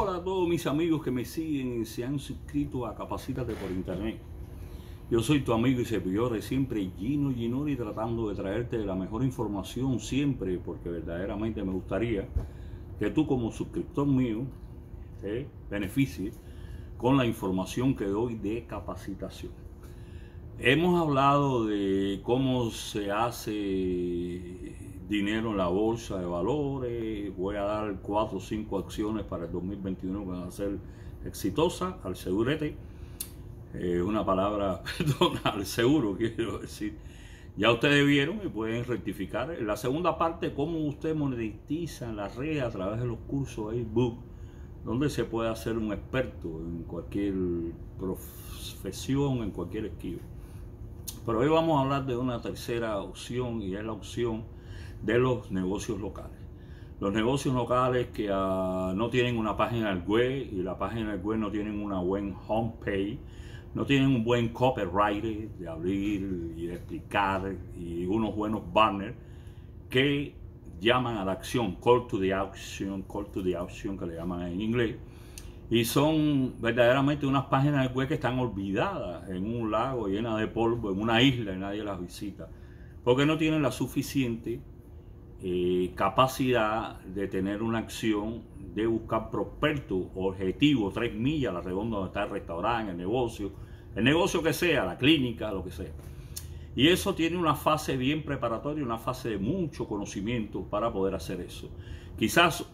Hola a todos mis amigos que me siguen y se han suscrito a Capacítate por Internet. Yo soy tu amigo y servidor de siempre, Gino Ginori, tratando de traerte la mejor información siempre, porque verdaderamente me gustaría que tú como suscriptor mío te beneficies con la información que doy de capacitación. Hemos hablado de cómo se hace dinero en la bolsa de valores. Voy a dar 4 o 5 acciones para el 2021 que van a ser exitosas, al segurete. Una palabra, perdón, al seguro quiero decir. Ya ustedes vieron y pueden rectificar. En la segunda parte, cómo usted monetiza en las redes a través de los cursos ebook, donde se puede hacer un experto en cualquier profesión, en cualquier esquivo. Pero hoy vamos a hablar de una tercera opción, y es la opción de los negocios locales. Los negocios locales que no tienen una página web, y la página web no tienen una buena homepage, no tienen un buen copyright de abrir y de explicar, y unos buenos banners que llaman a la acción, call to the action que le llaman en inglés. Y son verdaderamente unas páginas web que están olvidadas en un lago llena de polvo, en una isla, y nadie las visita, porque no tienen la suficiente capacidad de tener una acción de buscar prospectos, objetivos, 3 millas a la redonda donde está el restaurante, el negocio que sea, la clínica, lo que sea. Y eso tiene una fase bien preparatoria, una fase de mucho conocimiento para poder hacer eso. Quizás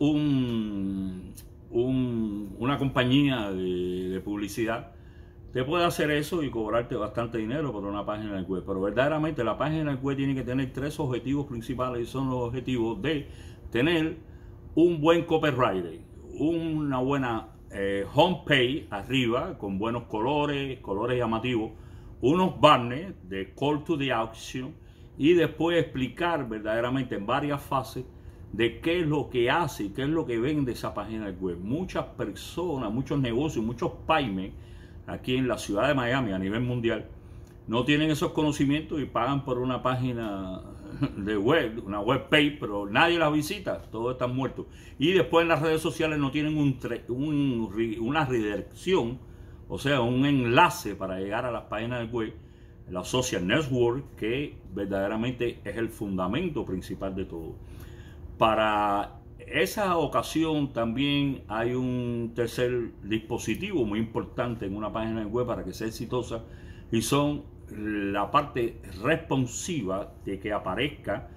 una compañía de publicidad te puede hacer eso y cobrarte bastante dinero por una página web, pero verdaderamente la página web tiene que tener 3 objetivos principales, y son los objetivos de tener un buen copyright, una buena homepage arriba con buenos colores llamativos, unos banners de call to the action, y después explicar verdaderamente en varias fases de qué es lo que hace y qué es lo que vende esa página web. Muchas personas, muchos negocios, muchos pymes aquí en la ciudad de Miami a nivel mundial no tienen esos conocimientos y pagan por una página de web, una web page, pero nadie la visita, todos están muertos. Y después en las redes sociales no tienen una redirección, o sea, un enlace para llegar a las páginas web, la social network, que verdaderamente es el fundamento principal de todo. Para esa ocasión también hay un tercer dispositivo muy importante en una página web para que sea exitosa, y son la parte responsiva de que aparezca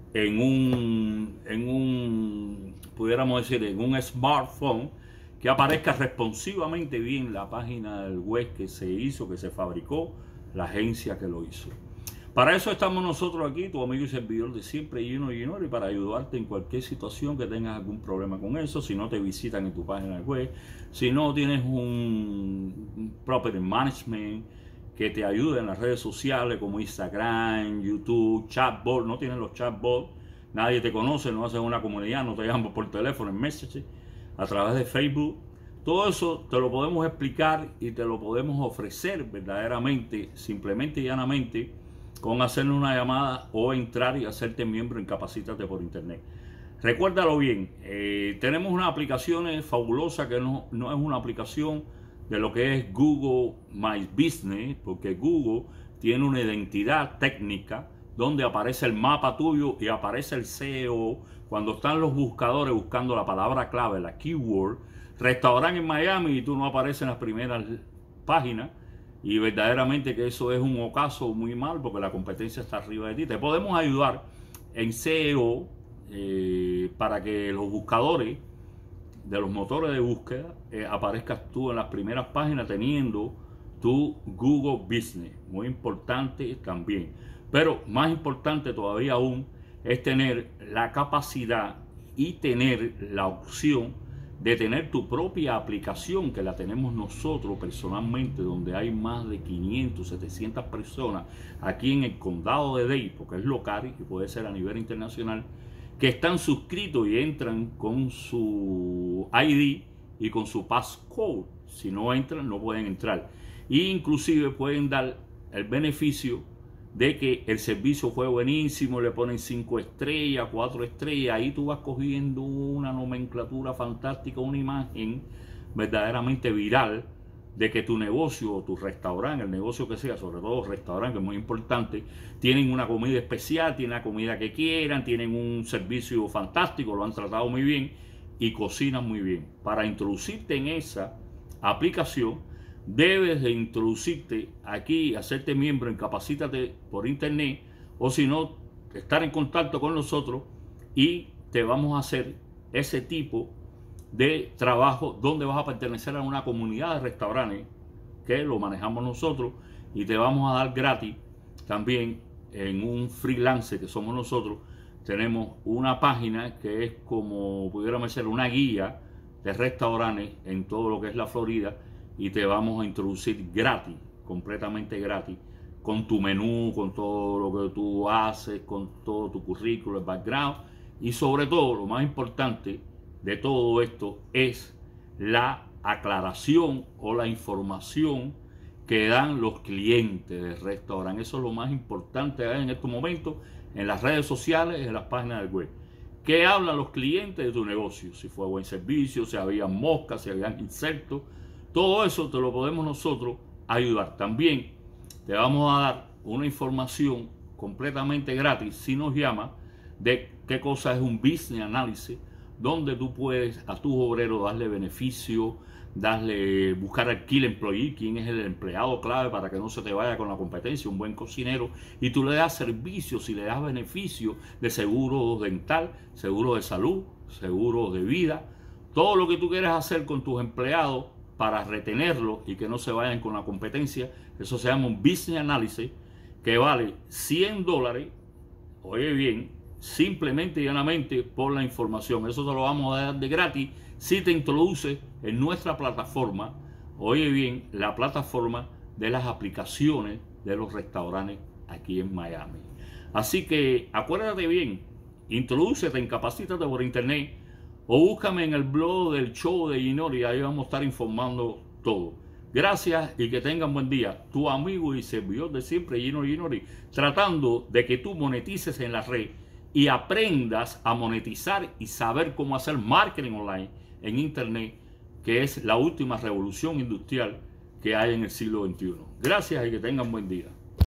pudiéramos decir, en un smartphone, que aparezca responsivamente bien la página del web que se hizo, que se fabricó, la agencia que lo hizo. Para eso estamos nosotros aquí, tu amigo y servidor de siempre, Gino Ginori, para ayudarte en cualquier situación que tengas algún problema con eso. Si no te visitan en tu página web, si no tienes un property management que te ayude en las redes sociales como Instagram, YouTube, chatbot, no tienen los chatbots, nadie te conoce, no haces una comunidad, no te llaman por teléfono, en Messenger, a través de Facebook. Todo eso te lo podemos explicar y te lo podemos ofrecer verdaderamente, simplemente y llanamente, con hacerle una llamada o entrar y hacerte miembro en Capacítate por Internet. Recuérdalo bien, tenemos una aplicación fabulosa que no es una aplicación de lo que es Google My Business, porque Google tiene una identidad técnica donde aparece el mapa tuyo y aparece el SEO. Cuando están los buscadores buscando la palabra clave, la keyword, restaurante en Miami, y tú no apareces en las primeras páginas. Y verdaderamente que eso es un ocaso muy mal, porque la competencia está arriba de ti. Te podemos ayudar en SEO para que los buscadores de los motores de búsqueda aparezcas tú en las primeras páginas teniendo tu Google Business. Muy importante también. Pero más importante todavía aún es tener la capacidad y tener la opción de tener tu propia aplicación, que la tenemos nosotros personalmente, donde hay más de 500, 700 personas aquí en el condado de Dade, porque es local y puede ser a nivel internacional, que están suscritos y entran con su ID y con su passcode. Si no entran, no pueden entrar. E inclusive pueden dar el beneficio de que el servicio fue buenísimo, le ponen 5 estrellas, 4 estrellas, ahí tú vas cogiendo una nomenclatura fantástica, una imagen verdaderamente viral de que tu negocio o tu restaurante, el negocio que sea, sobre todo restaurante, que es muy importante, tienen una comida especial, tienen la comida que quieran, tienen un servicio fantástico, lo han tratado muy bien y cocinan muy bien. Para introducirte en esa aplicación, debes de introducirte aquí, hacerte miembro en Capacítate por internet, o si no, estar en contacto con nosotros y te vamos a hacer ese tipo de trabajo donde vas a pertenecer a una comunidad de restaurantes que lo manejamos nosotros y te vamos a dar gratis también en un freelance que somos nosotros. Tenemos una página que es como pudiéramos ser una guía de restaurantes en todo lo que es la Florida y te vamos a introducir gratis, completamente gratis, con tu menú, con todo lo que tú haces, con todo tu currículum, el background y sobre todo, lo más importante de todo esto es la aclaración o la información que dan los clientes del restaurante. Eso es lo más importante en estos momentos en las redes sociales, en las páginas del web. ¿Qué hablan los clientes de tu negocio? Si fue buen servicio, si había moscas, si habían insectos. Todo eso te lo podemos nosotros ayudar. También te vamos a dar una información completamente gratis si nos llama de qué cosa es un business analysis, donde tú puedes a tus obreros darle beneficio, buscar al key employee, quién es el empleado clave para que no se te vaya con la competencia, un buen cocinero, y tú le das servicios y le das beneficios de seguro dental, seguro de salud, seguro de vida, todo lo que tú quieres hacer con tus empleados para retenerlos y que no se vayan con la competencia. Eso se llama un business analysis que vale $100, oye bien, simplemente y llanamente por la información. Eso te lo vamos a dar de gratis si te introduces en nuestra plataforma, oye bien, la plataforma de las aplicaciones de los restaurantes aquí en Miami. Así que acuérdate bien, introdúcete en Capacítate por internet o búscame en el blog del show de Ginori, ahí vamos a estar informando todo. Gracias y que tengan buen día. Tu amigo y servidor de siempre, Ginori, tratando de que tú monetices en la red y aprendas a monetizar y saber cómo hacer marketing online en internet, que es la última revolución industrial que hay en el siglo XXI. Gracias y que tengan buen día.